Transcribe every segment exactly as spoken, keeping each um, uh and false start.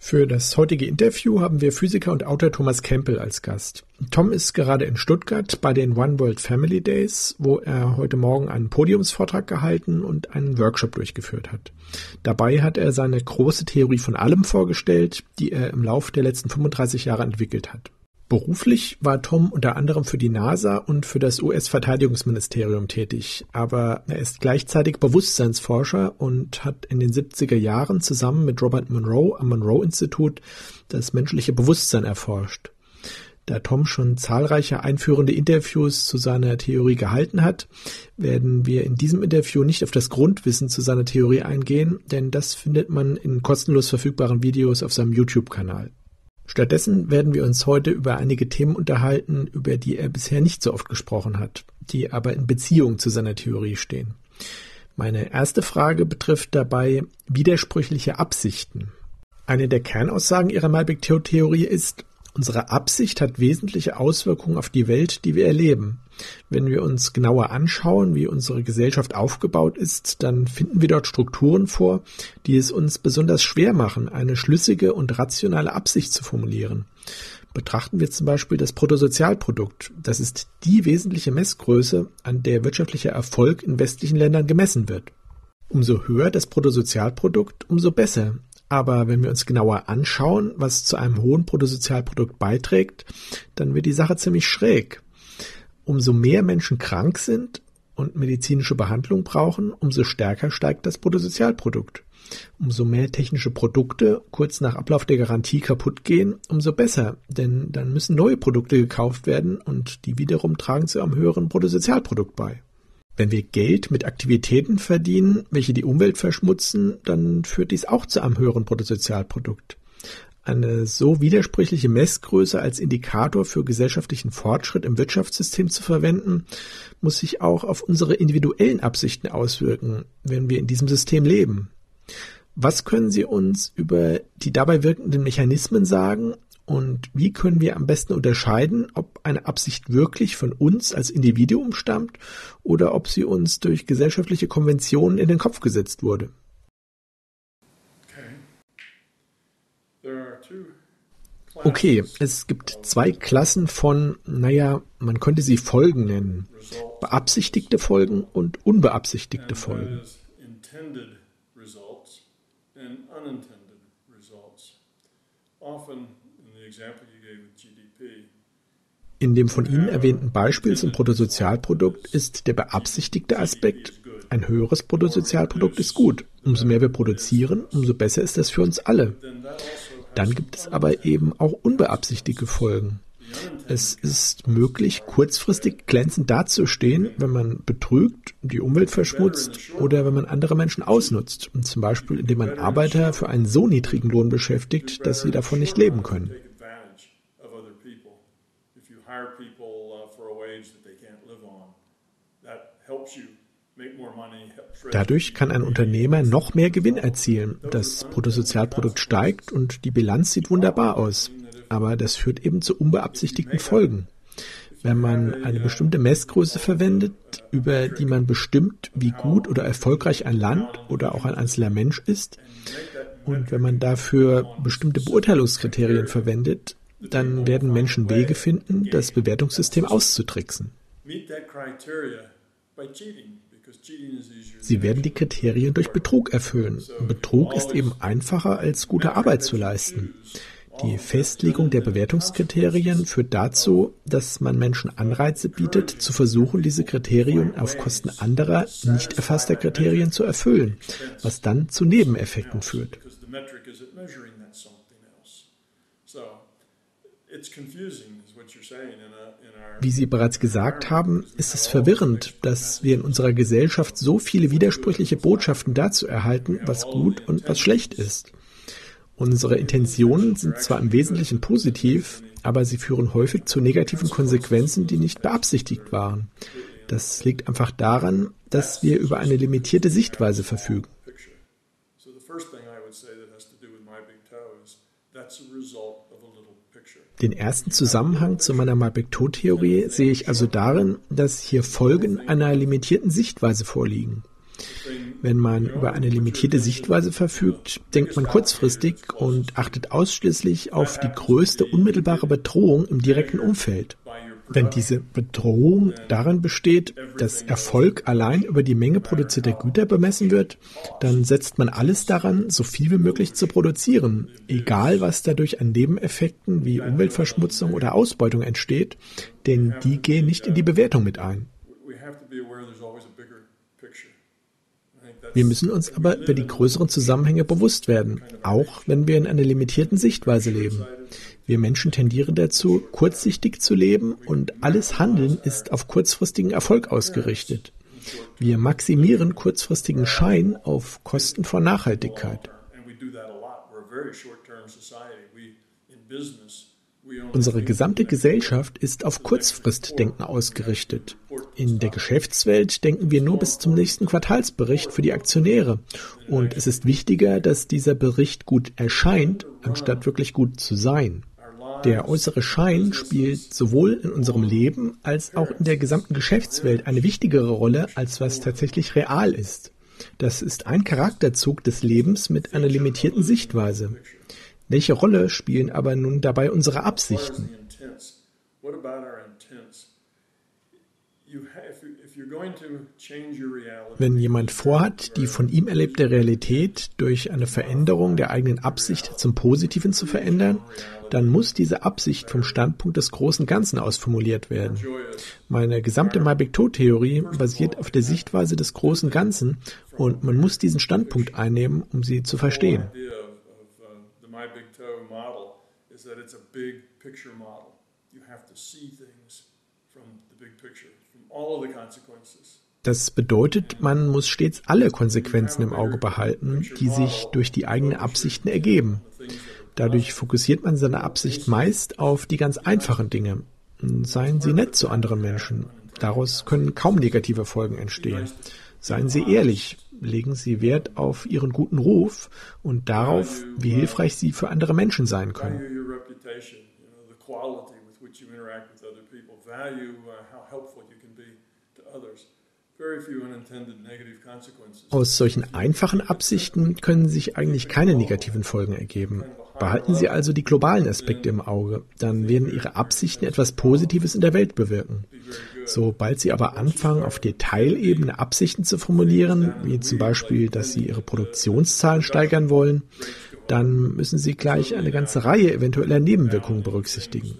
Für das heutige Interview haben wir Physiker und Autor Thomas Campbell als Gast. Tom ist gerade in Stuttgart bei den One World Family Days, wo er heute Morgen einen Podiumsvortrag gehalten und einen Workshop durchgeführt hat. Dabei hat er seine große Theorie von allem vorgestellt, die er im Laufe der letzten fünfunddreißig Jahre entwickelt hat. Beruflich war Tom unter anderem für die NASA und für das U S-Verteidigungsministerium tätig, aber er ist gleichzeitig Bewusstseinsforscher und hat in den siebziger Jahren zusammen mit Robert Monroe am Monroe-Institut das menschliche Bewusstsein erforscht. Da Tom schon zahlreiche einführende Interviews zu seiner Theorie gehalten hat, werden wir in diesem Interview nicht auf das Grundwissen zu seiner Theorie eingehen, denn das findet man in kostenlos verfügbaren Videos auf seinem YouTube-Kanal. Stattdessen werden wir uns heute über einige Themen unterhalten, über die er bisher nicht so oft gesprochen hat, die aber in Beziehung zu seiner Theorie stehen. Meine erste Frage betrifft dabei widersprüchliche Absichten. Eine der Kernaussagen ihrer Malpighier-Theorie ist, unsere Absicht hat wesentliche Auswirkungen auf die Welt, die wir erleben. Wenn wir uns genauer anschauen, wie unsere Gesellschaft aufgebaut ist, dann finden wir dort Strukturen vor, die es uns besonders schwer machen, eine schlüssige und rationale Absicht zu formulieren. Betrachten wir zum Beispiel das Bruttosozialprodukt. Das ist die wesentliche Messgröße, an der wirtschaftlicher Erfolg in westlichen Ländern gemessen wird. Umso höher das Bruttosozialprodukt, umso besser. Aber wenn wir uns genauer anschauen, was zu einem hohen Bruttosozialprodukt beiträgt, dann wird die Sache ziemlich schräg. Umso mehr Menschen krank sind und medizinische Behandlung brauchen, umso stärker steigt das Bruttosozialprodukt. Umso mehr technische Produkte kurz nach Ablauf der Garantie kaputt gehen, umso besser, denn dann müssen neue Produkte gekauft werden und die wiederum tragen zu einem höheren Bruttosozialprodukt bei. Wenn wir Geld mit Aktivitäten verdienen, welche die Umwelt verschmutzen, dann führt dies auch zu einem höheren Bruttosozialprodukt. Eine so widersprüchliche Messgröße als Indikator für gesellschaftlichen Fortschritt im Wirtschaftssystem zu verwenden, muss sich auch auf unsere individuellen Absichten auswirken, wenn wir in diesem System leben. Was können Sie uns über die dabei wirkenden Mechanismen sagen? Und wie können wir am besten unterscheiden, ob eine Absicht wirklich von uns als Individuum stammt oder ob sie uns durch gesellschaftliche Konventionen in den Kopf gesetzt wurde? Okay, es gibt zwei Klassen von, naja, man könnte sie Folgen nennen. Beabsichtigte Folgen und unbeabsichtigte Folgen. In dem von Ihnen erwähnten Beispiel zum Bruttosozialprodukt ist der beabsichtigte Aspekt, ein höheres Bruttosozialprodukt ist gut. Umso mehr wir produzieren, umso besser ist das für uns alle. Dann gibt es aber eben auch unbeabsichtigte Folgen. Es ist möglich, kurzfristig glänzend dazustehen, wenn man betrügt, die Umwelt verschmutzt oder wenn man andere Menschen ausnutzt, zum Beispiel indem man Arbeiter für einen so niedrigen Lohn beschäftigt, dass sie davon nicht leben können. Dadurch kann ein Unternehmer noch mehr Gewinn erzielen. Das Bruttosozialprodukt steigt und die Bilanz sieht wunderbar aus. Aber das führt eben zu unbeabsichtigten Folgen. Wenn man eine bestimmte Messgröße verwendet, über die man bestimmt, wie gut oder erfolgreich ein Land oder auch ein einzelner Mensch ist, und wenn man dafür bestimmte Beurteilungskriterien verwendet, dann werden Menschen Wege finden, das Bewertungssystem auszutricksen. Sie werden die Kriterien durch Betrug erfüllen. Betrug ist eben einfacher, als gute Arbeit zu leisten. Die Festlegung der Bewertungskriterien führt dazu, dass man Menschen Anreize bietet, zu versuchen, diese Kriterien auf Kosten anderer, nicht erfasster Kriterien zu erfüllen, was dann zu Nebeneffekten führt. Wie Sie bereits gesagt haben, ist es verwirrend, dass wir in unserer Gesellschaft so viele widersprüchliche Botschaften dazu erhalten, was gut und was schlecht ist. Unsere Intentionen sind zwar im Wesentlichen positiv, aber sie führen häufig zu negativen Konsequenzen, die nicht beabsichtigt waren. Das liegt einfach daran, dass wir über eine limitierte Sichtweise verfügen. Den ersten Zusammenhang zu meiner Malpighier-Theorie sehe ich also darin, dass hier Folgen einer limitierten Sichtweise vorliegen. Wenn man über eine limitierte Sichtweise verfügt, denkt man kurzfristig und achtet ausschließlich auf die größte unmittelbare Bedrohung im direkten Umfeld. Wenn diese Bedrohung darin besteht, dass Erfolg allein über die Menge produzierter Güter bemessen wird, dann setzt man alles daran, so viel wie möglich zu produzieren, egal was dadurch an Nebeneffekten wie Umweltverschmutzung oder Ausbeutung entsteht, denn die gehen nicht in die Bewertung mit ein. Wir müssen uns aber über die größeren Zusammenhänge bewusst werden, auch wenn wir in einer limitierten Sichtweise leben. Wir Menschen tendieren dazu, kurzsichtig zu leben und alles Handeln ist auf kurzfristigen Erfolg ausgerichtet. Wir maximieren kurzfristigen Schein auf Kosten von Nachhaltigkeit. Unsere gesamte Gesellschaft ist auf Kurzfristdenken ausgerichtet. In der Geschäftswelt denken wir nur bis zum nächsten Quartalsbericht für die Aktionäre. Und es ist wichtiger, dass dieser Bericht gut erscheint, anstatt wirklich gut zu sein. Der äußere Schein spielt sowohl in unserem Leben als auch in der gesamten Geschäftswelt eine wichtigere Rolle, als was tatsächlich real ist. Das ist ein Charakterzug des Lebens mit einer limitierten Sichtweise. Welche Rolle spielen aber nun dabei unsere Absichten? Wenn jemand vorhat, die von ihm erlebte Realität durch eine Veränderung der eigenen Absicht zum Positiven zu verändern, dann muss diese Absicht vom Standpunkt des großen Ganzen aus formuliert werden. Meine gesamte My-Big-To-Theorie basiert auf der Sichtweise des großen Ganzen und man muss diesen Standpunkt einnehmen, um sie zu verstehen. Das bedeutet, man muss stets alle Konsequenzen im Auge behalten, die sich durch die eigenen Absichten ergeben. Dadurch fokussiert man seine Absicht meist auf die ganz einfachen Dinge. Seien Sie nett zu anderen Menschen. Daraus können kaum negative Folgen entstehen. Seien Sie ehrlich. Legen Sie Wert auf Ihren guten Ruf und darauf, wie hilfreich Sie für andere Menschen sein können. Aus solchen einfachen Absichten können sich eigentlich keine negativen Folgen ergeben. Behalten Sie also die globalen Aspekte im Auge, dann werden Ihre Absichten etwas Positives in der Welt bewirken. Sobald Sie aber anfangen, auf Detailebene Absichten zu formulieren, wie zum Beispiel, dass Sie Ihre Produktionszahlen steigern wollen, dann müssen Sie gleich eine ganze Reihe eventueller Nebenwirkungen berücksichtigen.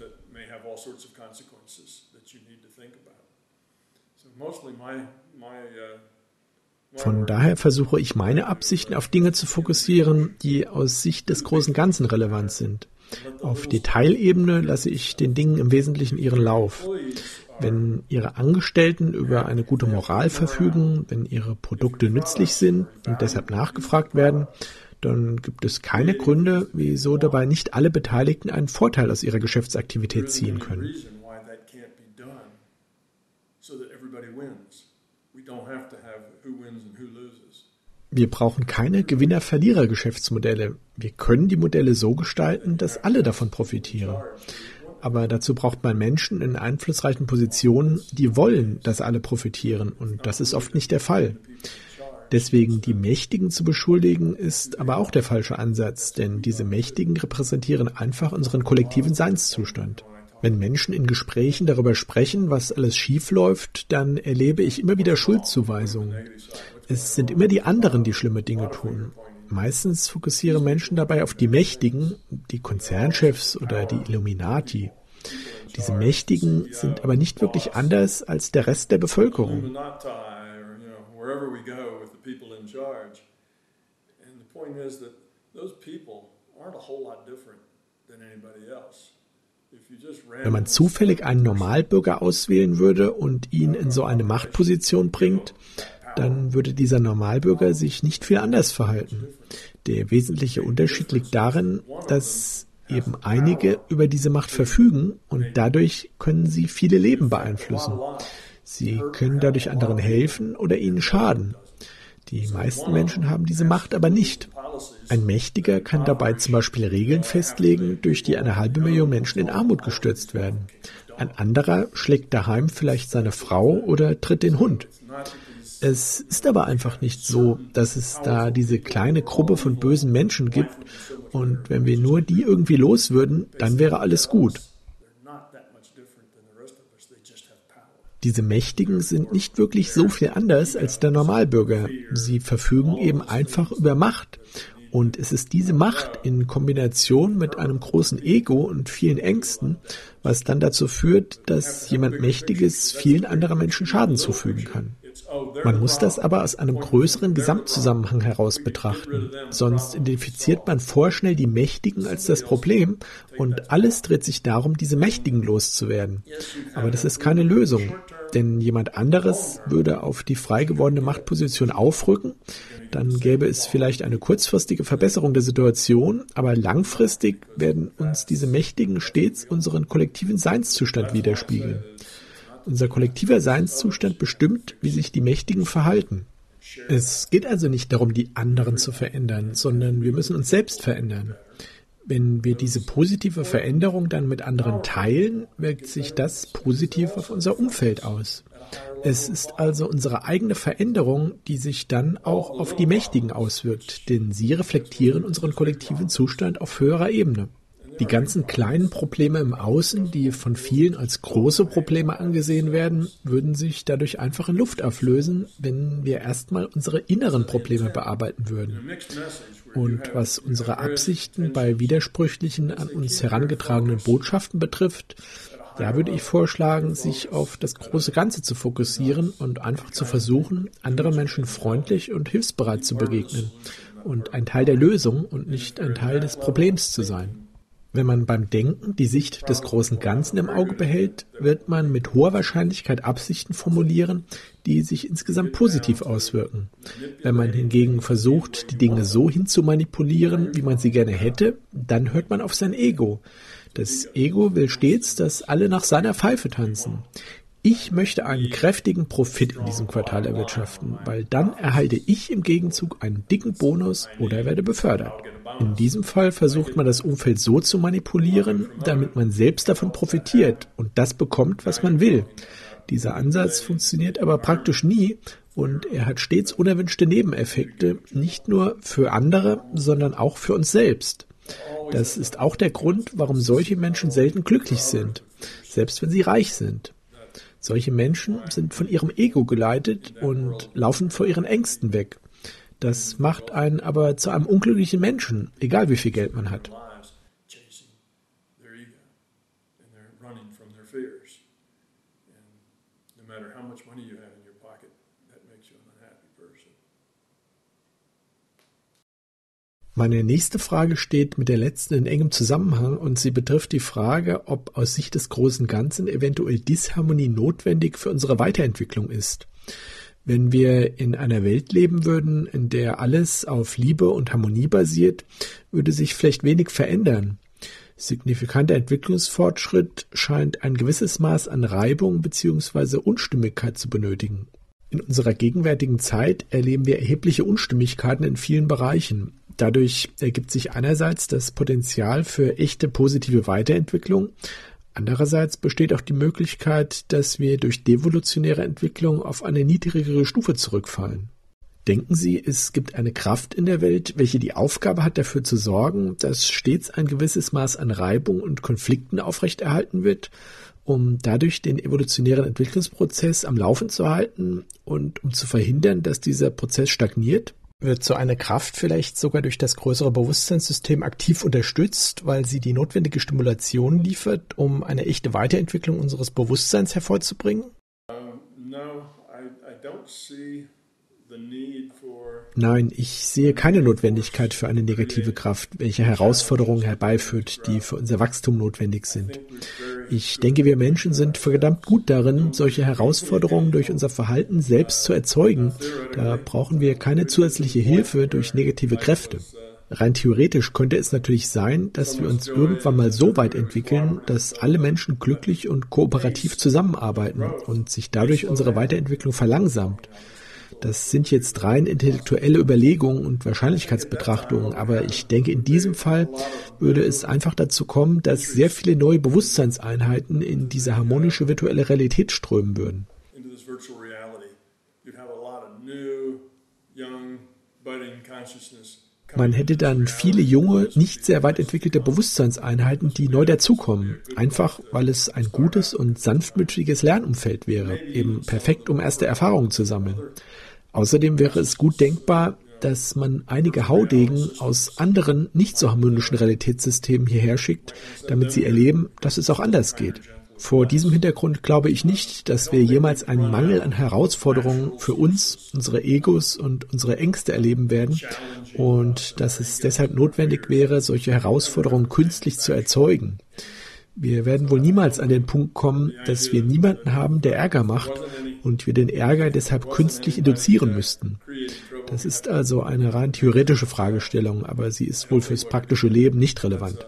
Von daher versuche ich, meine Absichten auf Dinge zu fokussieren, die aus Sicht des großen Ganzen relevant sind. Auf Detailebene lasse ich den Dingen im Wesentlichen ihren Lauf. Wenn Ihre Angestellten über eine gute Moral verfügen, wenn Ihre Produkte nützlich sind und deshalb nachgefragt werden, dann gibt es keine Gründe, wieso dabei nicht alle Beteiligten einen Vorteil aus ihrer Geschäftsaktivität ziehen können. Wir brauchen keine Gewinner-Verlierer-Geschäftsmodelle. Wir können die Modelle so gestalten, dass alle davon profitieren. Aber dazu braucht man Menschen in einflussreichen Positionen, die wollen, dass alle profitieren. Und das ist oft nicht der Fall. Deswegen die Mächtigen zu beschuldigen, ist aber auch der falsche Ansatz, denn diese Mächtigen repräsentieren einfach unseren kollektiven Seinszustand. Wenn Menschen in Gesprächen darüber sprechen, was alles schief läuft, dann erlebe ich immer wieder Schuldzuweisungen. Es sind immer die anderen, die schlimme Dinge tun. Meistens fokussieren Menschen dabei auf die Mächtigen, die Konzernchefs oder die Illuminati. Diese Mächtigen sind aber nicht wirklich anders als der Rest der Bevölkerung. Wenn man zufällig einen Normalbürger auswählen würde und ihn in so eine Machtposition bringt, dann würde dieser Normalbürger sich nicht viel anders verhalten. Der wesentliche Unterschied liegt darin, dass eben einige über diese Macht verfügen und dadurch können sie viele Leben beeinflussen. Sie können dadurch anderen helfen oder ihnen schaden. Die meisten Menschen haben diese Macht aber nicht. Ein Mächtiger kann dabei zum Beispiel Regeln festlegen, durch die eine halbe Million Menschen in Armut gestürzt werden. Ein anderer schlägt daheim vielleicht seine Frau oder tritt den Hund. Es ist aber einfach nicht so, dass es da diese kleine Gruppe von bösen Menschen gibt und wenn wir nur die irgendwie los würden, dann wäre alles gut. Diese Mächtigen sind nicht wirklich so viel anders als der Normalbürger. Sie verfügen eben einfach über Macht. Und es ist diese Macht in Kombination mit einem großen Ego und vielen Ängsten, was dann dazu führt, dass jemand Mächtiges vielen anderen Menschen Schaden zufügen kann. Man muss das aber aus einem größeren Gesamtzusammenhang heraus betrachten, sonst identifiziert man vorschnell die Mächtigen als das Problem und alles dreht sich darum, diese Mächtigen loszuwerden. Aber das ist keine Lösung, denn jemand anderes würde auf die frei gewordene Machtposition aufrücken, dann gäbe es vielleicht eine kurzfristige Verbesserung der Situation, aber langfristig werden uns diese Mächtigen stets unseren kollektiven Seinszustand widerspiegeln. Unser kollektiver Seinszustand bestimmt, wie sich die Mächtigen verhalten. Es geht also nicht darum, die anderen zu verändern, sondern wir müssen uns selbst verändern. Wenn wir diese positive Veränderung dann mit anderen teilen, wirkt sich das positiv auf unser Umfeld aus. Es ist also unsere eigene Veränderung, die sich dann auch auf die Mächtigen auswirkt, denn sie reflektieren unseren kollektiven Zustand auf höherer Ebene. Die ganzen kleinen Probleme im Außen, die von vielen als große Probleme angesehen werden, würden sich dadurch einfach in Luft auflösen, wenn wir erstmal unsere inneren Probleme bearbeiten würden. Und was unsere Absichten bei widersprüchlichen, an uns herangetragenen Botschaften betrifft, da würde ich vorschlagen, sich auf das große Ganze zu fokussieren und einfach zu versuchen, anderen Menschen freundlich und hilfsbereit zu begegnen und ein Teil der Lösung und nicht ein Teil des Problems zu sein. Wenn man beim Denken die Sicht des großen Ganzen im Auge behält, wird man mit hoher Wahrscheinlichkeit Absichten formulieren, die sich insgesamt positiv auswirken. Wenn man hingegen versucht, die Dinge so hinzumanipulieren, wie man sie gerne hätte, dann hört man auf sein Ego. Das Ego will stets, dass alle nach seiner Pfeife tanzen. Ich möchte einen kräftigen Profit in diesem Quartal erwirtschaften, weil dann erhalte ich im Gegenzug einen dicken Bonus oder werde befördert. In diesem Fall versucht man das Umfeld so zu manipulieren, damit man selbst davon profitiert und das bekommt, was man will. Dieser Ansatz funktioniert aber praktisch nie und er hat stets unerwünschte Nebeneffekte, nicht nur für andere, sondern auch für uns selbst. Das ist auch der Grund, warum solche Menschen selten glücklich sind, selbst wenn sie reich sind. Solche Menschen sind von ihrem Ego geleitet und laufen vor ihren Ängsten weg. Das macht einen aber zu einem unglücklichen Menschen, egal wie viel Geld man hat. Meine nächste Frage steht mit der letzten in engem Zusammenhang und sie betrifft die Frage, ob aus Sicht des großen Ganzen eventuell Disharmonie notwendig für unsere Weiterentwicklung ist. Wenn wir in einer Welt leben würden, in der alles auf Liebe und Harmonie basiert, würde sich vielleicht wenig verändern. Signifikanter Entwicklungsfortschritt scheint ein gewisses Maß an Reibung bzw. Unstimmigkeit zu benötigen. In unserer gegenwärtigen Zeit erleben wir erhebliche Unstimmigkeiten in vielen Bereichen. Dadurch ergibt sich einerseits das Potenzial für echte positive Weiterentwicklung. Andererseits besteht auch die Möglichkeit, dass wir durch devolutionäre Entwicklung auf eine niedrigere Stufe zurückfallen. Denken Sie, es gibt eine Kraft in der Welt, welche die Aufgabe hat, dafür zu sorgen, dass stets ein gewisses Maß an Reibung und Konflikten aufrechterhalten wird, um dadurch den evolutionären Entwicklungsprozess am Laufen zu halten und um zu verhindern, dass dieser Prozess stagniert? Wird so eine Kraft vielleicht sogar durch das größere Bewusstseinssystem aktiv unterstützt, weil sie die notwendige Stimulation liefert, um eine echte Weiterentwicklung unseres Bewusstseins hervorzubringen? Nein, ich sehe keine Notwendigkeit für eine negative Kraft, welche Herausforderungen herbeiführt, die für unser Wachstum notwendig sind. Ich denke, wir Menschen sind verdammt gut darin, solche Herausforderungen durch unser Verhalten selbst zu erzeugen. Da brauchen wir keine zusätzliche Hilfe durch negative Kräfte. Rein theoretisch könnte es natürlich sein, dass wir uns irgendwann mal so weit entwickeln, dass alle Menschen glücklich und kooperativ zusammenarbeiten und sich dadurch unsere Weiterentwicklung verlangsamt. Das sind jetzt rein intellektuelle Überlegungen und Wahrscheinlichkeitsbetrachtungen, aber ich denke, in diesem Fall würde es einfach dazu kommen, dass sehr viele neue Bewusstseinseinheiten in diese harmonische virtuelle Realität strömen würden. Man hätte dann viele junge, nicht sehr weit entwickelte Bewusstseinseinheiten, die neu dazukommen, einfach weil es ein gutes und sanftmütiges Lernumfeld wäre, eben perfekt, um erste Erfahrungen zu sammeln. Außerdem wäre es gut denkbar, dass man einige Haudegen aus anderen, nicht so harmonischen Realitätssystemen hierher schickt, damit sie erleben, dass es auch anders geht. Vor diesem Hintergrund glaube ich nicht, dass wir jemals einen Mangel an Herausforderungen für uns, unsere Egos und unsere Ängste erleben werden und dass es deshalb notwendig wäre, solche Herausforderungen künstlich zu erzeugen. Wir werden wohl niemals an den Punkt kommen, dass wir niemanden haben, der Ärger macht und wir den Ärger deshalb künstlich induzieren müssten. Das ist also eine rein theoretische Fragestellung, aber sie ist wohl fürs praktische Leben nicht relevant.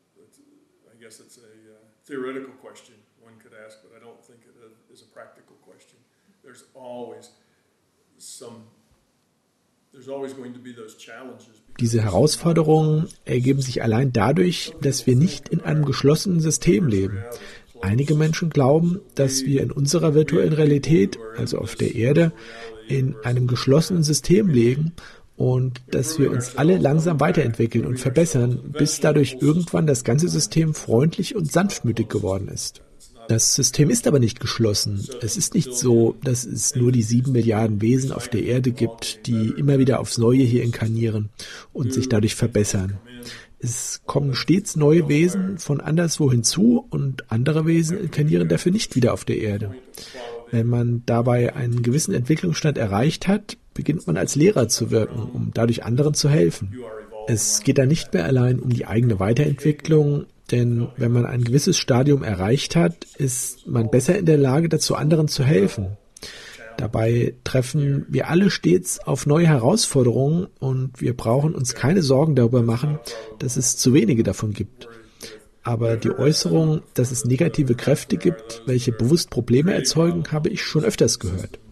Diese Herausforderungen ergeben sich allein dadurch, dass wir nicht in einem geschlossenen System leben. Einige Menschen glauben, dass wir in unserer virtuellen Realität, also auf der Erde, in einem geschlossenen System leben und dass wir uns alle langsam weiterentwickeln und verbessern, bis dadurch irgendwann das ganze System freundlich und sanftmütig geworden ist. Das System ist aber nicht geschlossen. Es ist nicht so, dass es nur die sieben Milliarden Wesen auf der Erde gibt, die immer wieder aufs Neue hier inkarnieren und sich dadurch verbessern. Es kommen stets neue Wesen von anderswo hinzu und andere Wesen inkarnieren dafür nicht wieder auf der Erde. Wenn man dabei einen gewissen Entwicklungsstand erreicht hat, beginnt man als Lehrer zu wirken, um dadurch anderen zu helfen. Es geht da nicht mehr allein um die eigene Weiterentwicklung, denn wenn man ein gewisses Stadium erreicht hat, ist man besser in der Lage dazu, anderen zu helfen. Dabei treffen wir alle stets auf neue Herausforderungen und wir brauchen uns keine Sorgen darüber machen, dass es zu wenige davon gibt. Aber die Äußerung, dass es negative Kräfte gibt, welche bewusst Probleme erzeugen, habe ich schon öfters gehört.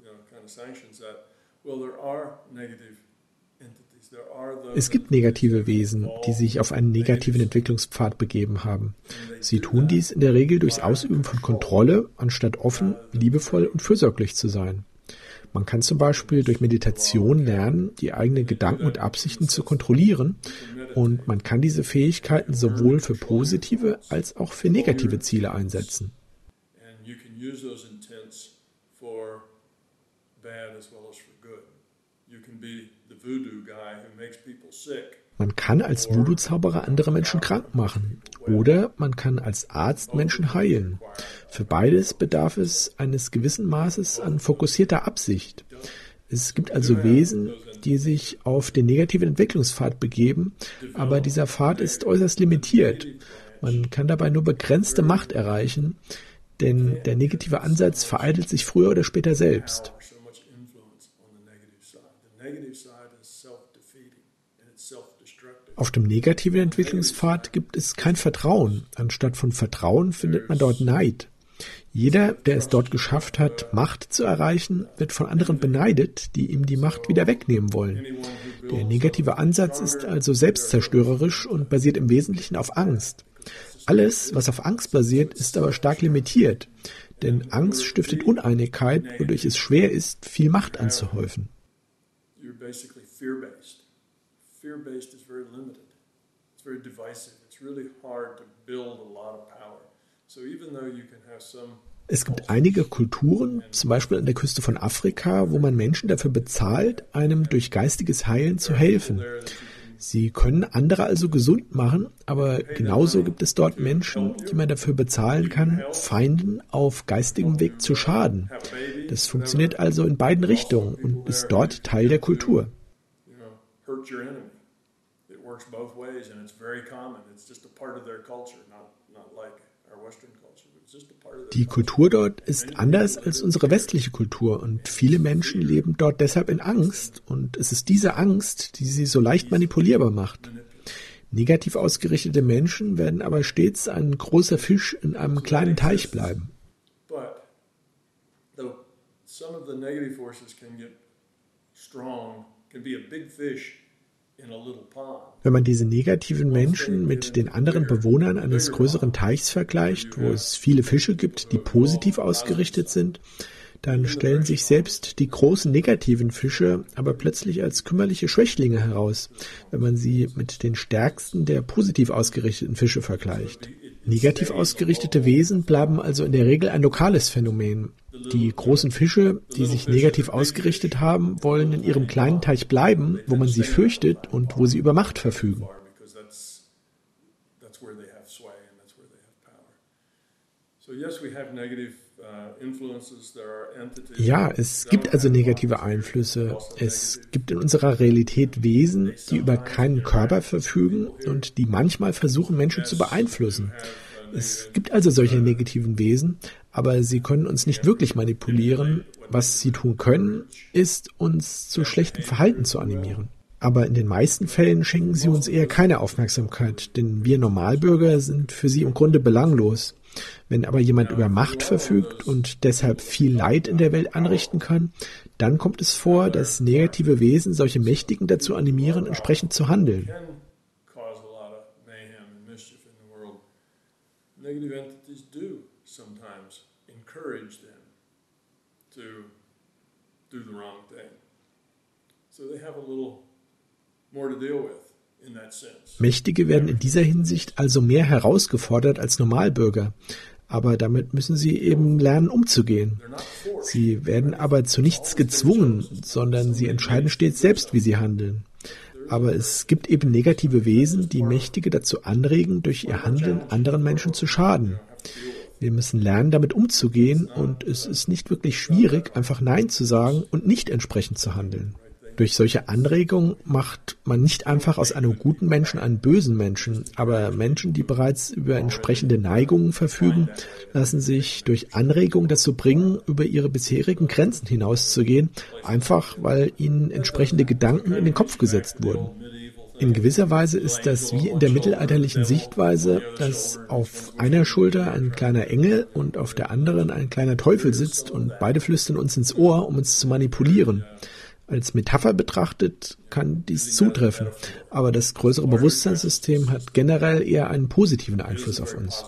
Es gibt negative Wesen, die sich auf einen negativen Entwicklungspfad begeben haben. Sie tun dies in der Regel durchs Ausüben von Kontrolle, anstatt offen, liebevoll und fürsorglich zu sein. Man kann zum Beispiel durch Meditation lernen, die eigenen Gedanken und Absichten zu kontrollieren, und man kann diese Fähigkeiten sowohl für positive als auch für negative Ziele einsetzen. Man kann als Voodoo-Zauberer andere Menschen krank machen oder man kann als Arzt Menschen heilen. Für beides bedarf es eines gewissen Maßes an fokussierter Absicht. Es gibt also Wesen, die sich auf den negativen Entwicklungspfad begeben, aber dieser Pfad ist äußerst limitiert. Man kann dabei nur begrenzte Macht erreichen, denn der negative Ansatz vereitelt sich früher oder später selbst. Auf dem negativen Entwicklungspfad gibt es kein Vertrauen. Anstatt von Vertrauen findet man dort Neid. Jeder, der es dort geschafft hat, Macht zu erreichen, wird von anderen beneidet, die ihm die Macht wieder wegnehmen wollen. Der negative Ansatz ist also selbstzerstörerisch und basiert im Wesentlichen auf Angst. Alles, was auf Angst basiert, ist aber stark limitiert, denn Angst stiftet Uneinigkeit, wodurch es schwer ist, viel Macht anzuhäufen. Fear-based is very limited. It's very divisive. It's really hard to build a lot of power. So even though you can have some Es gibt einige Kulturen, zum Beispiel an der Küste von Afrika, wo man Menschen dafür bezahlt, einem durch geistiges Heilen zu helfen. Sie können andere also gesund machen, aber genauso gibt es dort Menschen, die man dafür bezahlen kann, Feinden auf geistigem Weg zu schaden. Das funktioniert also in beiden Richtungen und ist dort Teil der Kultur. Works both ways and it's very common. It's just a part of their culture, not not like our Western culture, but it's just a part of their Die Kultur dort ist anders als unsere westliche Kultur und viele Menschen leben dort deshalb in Angst und es ist diese Angst, die sie so leicht manipulierbar macht. Negativ ausgerichtete Menschen werden aber stets ein großer Fisch in einem kleinen Teich bleiben. But though some of the negative forces can get strong, can be a big fish. Wenn man diese negativen Menschen mit den anderen Bewohnern eines größeren Teichs vergleicht, wo es viele Fische gibt, die positiv ausgerichtet sind, dann stellen sich selbst die großen negativen Fische aber plötzlich als kümmerliche Schwächlinge heraus, wenn man sie mit den stärksten der positiv ausgerichteten Fische vergleicht. Negativ ausgerichtete Wesen bleiben also in der Regel ein lokales Phänomen. Die großen Fische, die sich negativ ausgerichtet haben, wollen in ihrem kleinen Teich bleiben, wo man sie fürchtet und wo sie über Macht verfügen. Ja, es gibt also negative Einflüsse. Es gibt in unserer Realität Wesen, die über keinen Körper verfügen und die manchmal versuchen, Menschen zu beeinflussen. Es gibt also solche negativen Wesen, aber sie können uns nicht wirklich manipulieren. Was sie tun können, ist, uns zu schlechtem Verhalten zu animieren. Aber in den meisten Fällen schenken sie uns eher keine Aufmerksamkeit, denn wir Normalbürger sind für sie im Grunde belanglos. Wenn aber jemand über Macht verfügt und deshalb viel Leid in der Welt anrichten kann, dann kommt es vor, dass negative Wesen solche Mächtigen dazu animieren, entsprechend zu handeln. Negative entities do sometimes encourage them to do the wrong thing. So they have a little more to deal with in that sense. Mächtige werden in dieser Hinsicht also mehr herausgefordert als Normalbürger. Aber damit müssen sie eben lernen, umzugehen. Sie werden aber zu nichts gezwungen, sondern sie entscheiden stets selbst, wie sie handeln. Aber es gibt eben negative Wesen, die Mächtige dazu anregen, durch ihr Handeln anderen Menschen zu schaden. Wir müssen lernen, damit umzugehen, und es ist nicht wirklich schwierig, einfach Nein zu sagen und nicht entsprechend zu handeln. Durch solche Anregungen macht man nicht einfach aus einem guten Menschen einen bösen Menschen, aber Menschen, die bereits über entsprechende Neigungen verfügen, lassen sich durch Anregungen dazu bringen, über ihre bisherigen Grenzen hinauszugehen, einfach weil ihnen entsprechende Gedanken in den Kopf gesetzt wurden. In gewisser Weise ist das wie in der mittelalterlichen Sichtweise, dass auf einer Schulter ein kleiner Engel und auf der anderen ein kleiner Teufel sitzt und beide flüstern uns ins Ohr, um uns zu manipulieren. Als Metapher betrachtet kann dies zutreffen, aber das größere Bewusstseinssystem hat generell eher einen positiven Einfluss auf uns.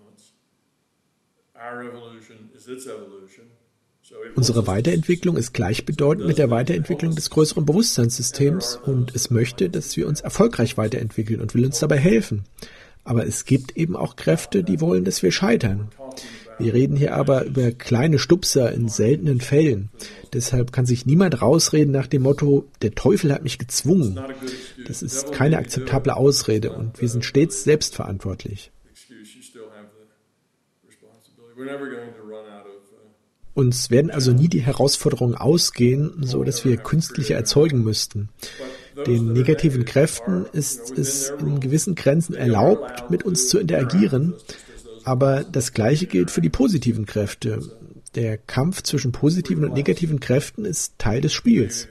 Unsere Weiterentwicklung ist gleichbedeutend mit der Weiterentwicklung des größeren Bewusstseinssystems und es möchte, dass wir uns erfolgreich weiterentwickeln und will uns dabei helfen. Aber es gibt eben auch Kräfte, die wollen, dass wir scheitern. Wir reden hier aber über kleine Stupser in seltenen Fällen. Deshalb kann sich niemand rausreden nach dem Motto, der Teufel hat mich gezwungen. Das ist keine akzeptable Ausrede und wir sind stets selbstverantwortlich. Uns werden also nie die Herausforderungen ausgehen, so dass wir künstliche erzeugen müssten. Den negativen Kräften ist es in gewissen Grenzen erlaubt, mit uns zu interagieren, aber das Gleiche gilt für die positiven Kräfte. Der Kampf zwischen positiven und negativen Kräften ist Teil des Spiels.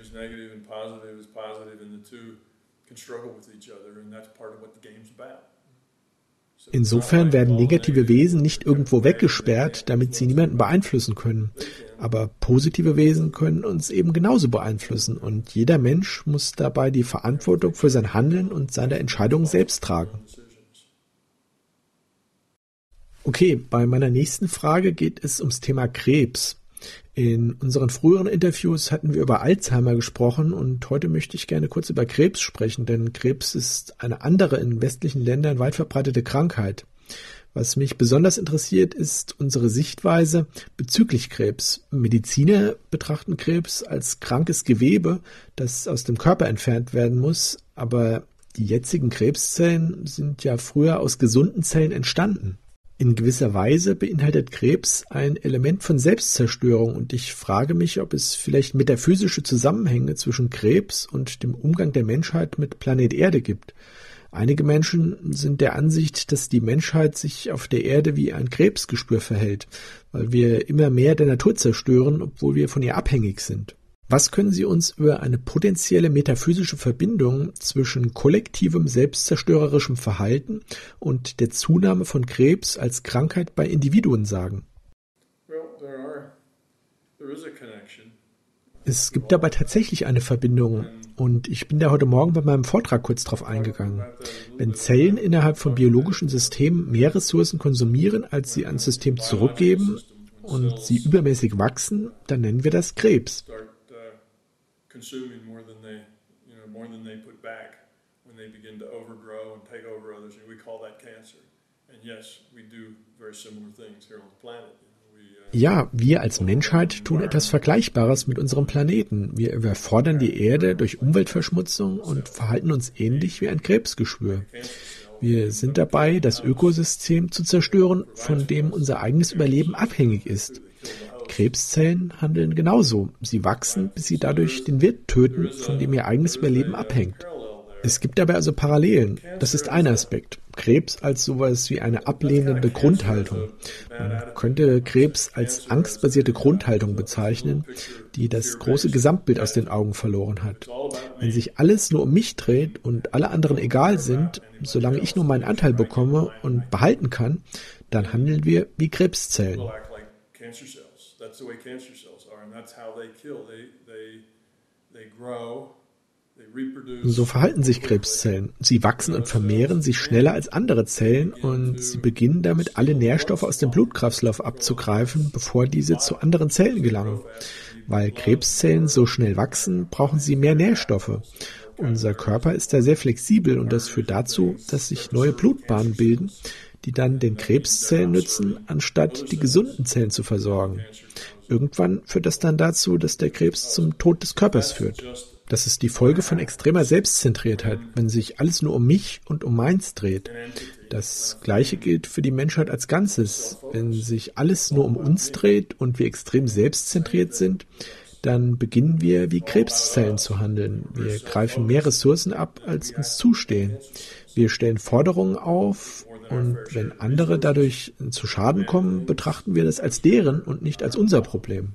Insofern werden negative Wesen nicht irgendwo weggesperrt, damit sie niemanden beeinflussen können. Aber positive Wesen können uns eben genauso beeinflussen und jeder Mensch muss dabei die Verantwortung für sein Handeln und seine Entscheidungen selbst tragen. Okay, bei meiner nächsten Frage geht es ums Thema Krebs. In unseren früheren Interviews hatten wir über Alzheimer gesprochen und heute möchte ich gerne kurz über Krebs sprechen, denn Krebs ist eine andere in westlichen Ländern weit verbreitete Krankheit. Was mich besonders interessiert, ist unsere Sichtweise bezüglich Krebs. Mediziner betrachten Krebs als krankes Gewebe, das aus dem Körper entfernt werden muss, aber die jetzigen Krebszellen sind ja früher aus gesunden Zellen entstanden. In gewisser Weise beinhaltet Krebs ein Element von Selbstzerstörung und ich frage mich, ob es vielleicht metaphysische Zusammenhänge zwischen Krebs und dem Umgang der Menschheit mit Planet Erde gibt. Einige Menschen sind der Ansicht, dass die Menschheit sich auf der Erde wie ein Krebsgespür verhält, weil wir immer mehr der Natur zerstören, obwohl wir von ihr abhängig sind. Was können Sie uns über eine potenzielle metaphysische Verbindung zwischen kollektivem selbstzerstörerischem Verhalten und der Zunahme von Krebs als Krankheit bei Individuen sagen? Es gibt dabei tatsächlich eine Verbindung und ich bin da heute Morgen bei meinem Vortrag kurz drauf eingegangen. Wenn Zellen innerhalb von biologischen Systemen mehr Ressourcen konsumieren, als sie ans System zurückgeben, und sie übermäßig wachsen, dann nennen wir das Krebs. Ja, wir als Menschheit tun etwas Vergleichbares mit unserem Planeten. Wir überfordern die Erde durch Umweltverschmutzung und verhalten uns ähnlich wie ein Krebsgeschwür. Wir sind dabei, das Ökosystem zu zerstören, von dem unser eigenes Überleben abhängig ist. Krebszellen handeln genauso. Sie wachsen, bis sie dadurch den Wirt töten, von dem ihr eigenes Überleben abhängt. Es gibt dabei also Parallelen. Das ist ein Aspekt. Krebs als sowas wie eine ablehnende Grundhaltung. Man könnte Krebs als angstbasierte Grundhaltung bezeichnen, die das große Gesamtbild aus den Augen verloren hat. Wenn sich alles nur um mich dreht und alle anderen egal sind, solange ich nur meinen Anteil bekomme und behalten kann, dann handeln wir wie Krebszellen. So verhalten sich Krebszellen. Sie wachsen und vermehren sich schneller als andere Zellen und sie beginnen damit, alle Nährstoffe aus dem Blutkreislauf abzugreifen, bevor diese zu anderen Zellen gelangen. Weil Krebszellen so schnell wachsen, brauchen sie mehr Nährstoffe. Unser Körper ist da sehr flexibel und das führt dazu, dass sich neue Blutbahnen bilden, die dann den Krebszellen nützen, anstatt die gesunden Zellen zu versorgen. Irgendwann führt das dann dazu, dass der Krebs zum Tod des Körpers führt. Das ist die Folge von extremer Selbstzentriertheit, wenn sich alles nur um mich und um meins dreht. Das Gleiche gilt für die Menschheit als Ganzes. Wenn sich alles nur um uns dreht und wir extrem selbstzentriert sind, dann beginnen wir wie Krebszellen zu handeln. Wir greifen mehr Ressourcen ab, als uns zustehen. Wir stellen Forderungen auf und wenn andere dadurch zu Schaden kommen, betrachten wir das als deren und nicht als unser Problem.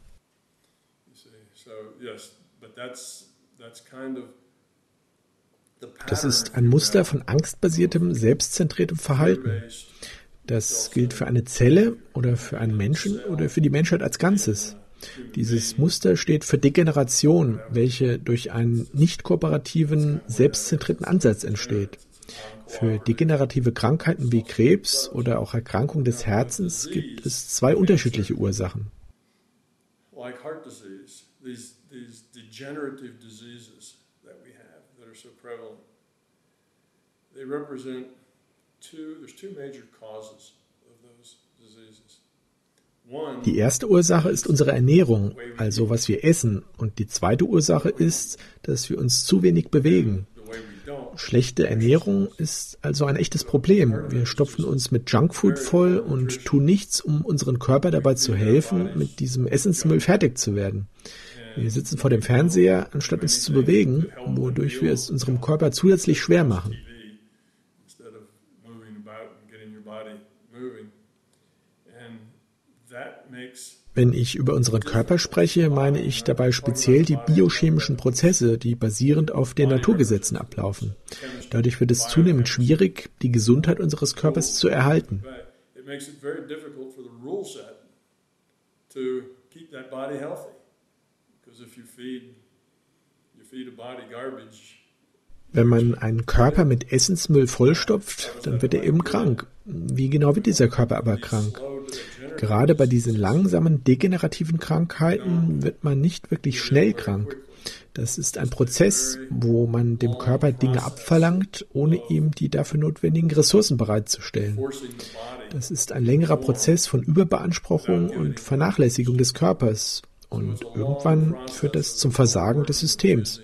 Das ist ein Muster von angstbasiertem, selbstzentriertem Verhalten. Das gilt für eine Zelle oder für einen Menschen oder für die Menschheit als Ganzes. Dieses Muster steht für Degeneration, welche durch einen nicht kooperativen, selbstzentrierten Ansatz entsteht. Für degenerative Krankheiten wie Krebs oder auch Erkrankung des Herzens gibt es zwei unterschiedliche Ursachen. Like heart disease, these, these degenerative diseases that we have that are so prevalent, they represent two, there's two major causes of those diseases. One, die erste Ursache ist unsere Ernährung, also was wir essen. Und die zweite Ursache ist, dass wir uns zu wenig bewegen. Schlechte Ernährung ist also ein echtes Problem. Wir stopfen uns mit Junkfood voll und tun nichts, um unseren Körper dabei zu helfen, mit diesem Essensmüll fertig zu werden. Wir sitzen vor dem Fernseher, anstatt uns zu bewegen, wodurch wir es unserem Körper zusätzlich schwer machen. Wenn ich über unseren Körper spreche, meine ich dabei speziell die biochemischen Prozesse, die basierend auf den Naturgesetzen ablaufen. Dadurch wird es zunehmend schwierig, die Gesundheit unseres Körpers zu erhalten. Wenn man einen Körper mit Essensmüll vollstopft, dann wird er eben krank. Wie genau wird dieser Körper aber krank? Gerade bei diesen langsamen, degenerativen Krankheiten wird man nicht wirklich schnell krank. Das ist ein Prozess, wo man dem Körper Dinge abverlangt, ohne ihm die dafür notwendigen Ressourcen bereitzustellen. Das ist ein längerer Prozess von Überbeanspruchung und Vernachlässigung des Körpers. Und irgendwann führt das zum Versagen des Systems.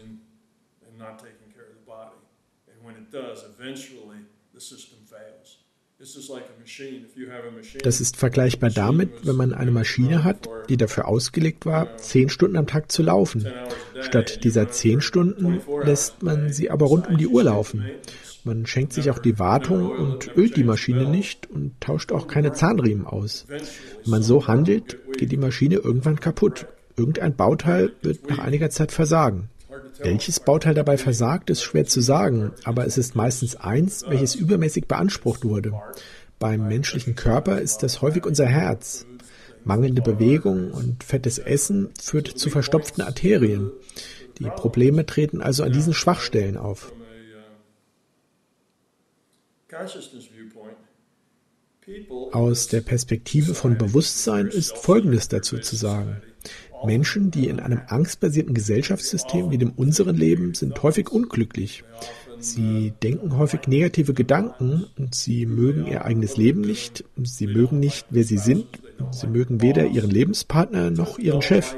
Das ist vergleichbar damit, wenn man eine Maschine hat, die dafür ausgelegt war, zehn Stunden am Tag zu laufen. Statt dieser zehn Stunden lässt man sie aber rund um die Uhr laufen. Man schenkt sich auch die Wartung und ölt die Maschine nicht und tauscht auch keine Zahnriemen aus. Wenn man so handelt, geht die Maschine irgendwann kaputt. Irgendein Bauteil wird nach einiger Zeit versagen. Welches Bauteil dabei versagt, ist schwer zu sagen, aber es ist meistens eins, welches übermäßig beansprucht wurde. Beim menschlichen Körper ist das häufig unser Herz. Mangelnde Bewegung und fettes Essen führt zu verstopften Arterien. Die Probleme treten also an diesen Schwachstellen auf. Aus der Perspektive von Bewusstsein ist Folgendes dazu zu sagen. Menschen, die in einem angstbasierten Gesellschaftssystem wie dem unseren leben, sind häufig unglücklich. Sie denken häufig negative Gedanken und sie mögen ihr eigenes Leben nicht, sie mögen nicht, wer sie sind, sie mögen weder ihren Lebenspartner noch ihren Chef.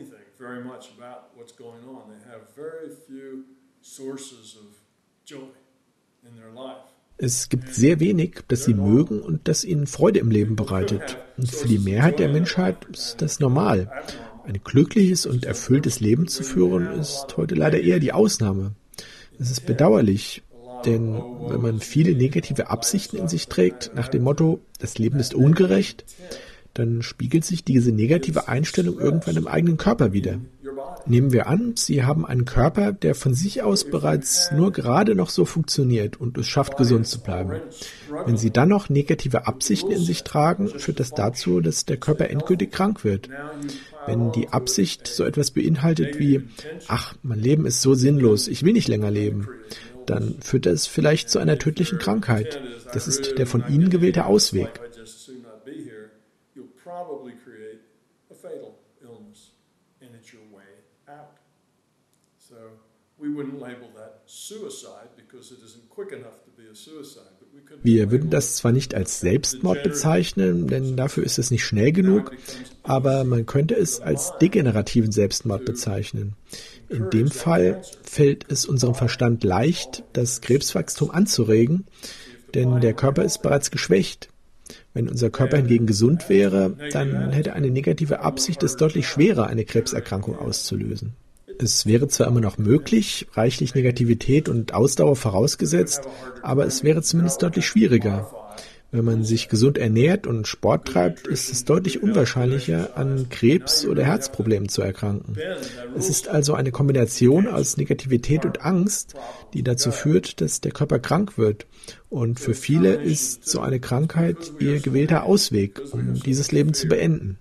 Es gibt sehr wenig, das sie mögen und das ihnen Freude im Leben bereitet. Und für die Mehrheit der Menschheit ist das normal. Ein glückliches und erfülltes Leben zu führen, ist heute leider eher die Ausnahme. Es ist bedauerlich, denn wenn man viele negative Absichten in sich trägt, nach dem Motto, das Leben ist ungerecht, dann spiegelt sich diese negative Einstellung irgendwann im eigenen Körper wider. Nehmen wir an, Sie haben einen Körper, der von sich aus bereits nur gerade noch so funktioniert und es schafft, gesund zu bleiben. Wenn Sie dann noch negative Absichten in sich tragen, führt das dazu, dass der Körper endgültig krank wird. Wenn die Absicht so etwas beinhaltet wie, ach, mein Leben ist so sinnlos, ich will nicht länger leben, dann führt das vielleicht zu einer tödlichen Krankheit. Das ist der von Ihnen gewählte Ausweg. Wir würden das zwar nicht als Selbstmord bezeichnen, denn dafür ist es nicht schnell genug, aber man könnte es als degenerativen Selbstmord bezeichnen. In dem Fall fällt es unserem Verstand leicht, das Krebswachstum anzuregen, denn der Körper ist bereits geschwächt. Wenn unser Körper hingegen gesund wäre, dann hätte eine negative Absicht es deutlich schwerer, eine Krebserkrankung auszulösen. Es wäre zwar immer noch möglich, reichlich Negativität und Ausdauer vorausgesetzt, aber es wäre zumindest deutlich schwieriger. Wenn man sich gesund ernährt und Sport treibt, ist es deutlich unwahrscheinlicher, an Krebs oder Herzproblemen zu erkranken. Es ist also eine Kombination aus Negativität und Angst, die dazu führt, dass der Körper krank wird. Und für viele ist so eine Krankheit ihr gewählter Ausweg, um dieses Leben zu beenden.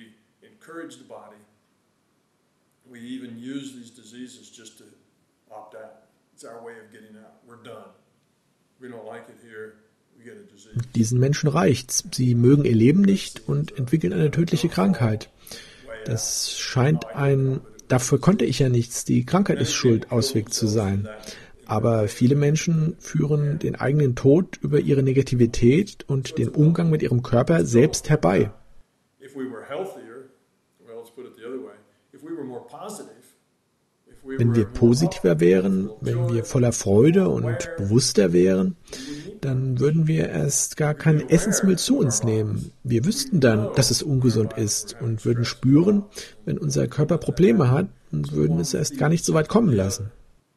Diesen Menschen reicht's. Sie mögen ihr Leben nicht und entwickeln eine tödliche Krankheit. Das scheint ein, dafür konnte ich ja nichts, die Krankheit ist schuld, Ausweg zu sein. Aber viele Menschen führen den eigenen Tod über ihre Negativität und den Umgang mit ihrem Körper selbst herbei. Wenn wir positiver wären, wenn wir voller Freude und bewusster wären, dann würden wir erst gar keinen Essensmüll zu uns nehmen. Wir wüssten dann, dass es ungesund ist und würden spüren, wenn unser Körper Probleme hat und würden es erst gar nicht so weit kommen lassen.